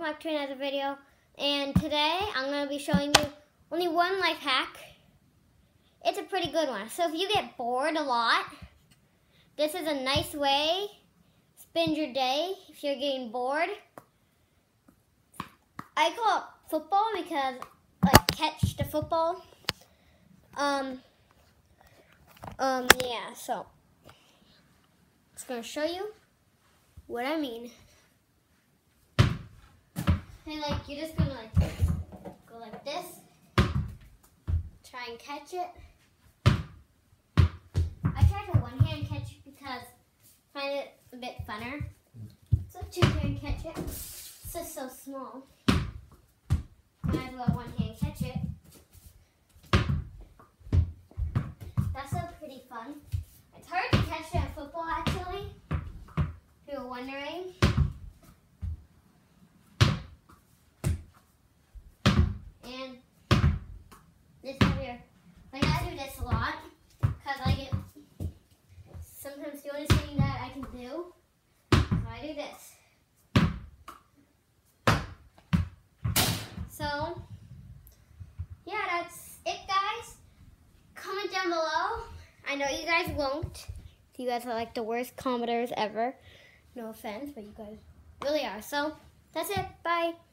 back to another video, and today I'm going to be showing you only one life hack. It's a pretty good one. So if you get bored a lot, this is a nice way to spend your day if you're getting bored. I call it football because catch the football. Yeah, so it's going to show you what I mean. And you're just gonna go like this, try and catch it. I tried a one-hand catch because I find it a bit funner. So two-hand catch it. It's just so small. Might as well one-hand catch it. That's so pretty fun. It's hard to catch it in football actually, if you're wondering. And this here, I do this a lot because sometimes the only thing that I can do. So I do this. So yeah, that's it, guys. Comment down below. I know you guys won't. You guys are like the worst commenters ever. No offense, but you guys really are. So that's it. Bye.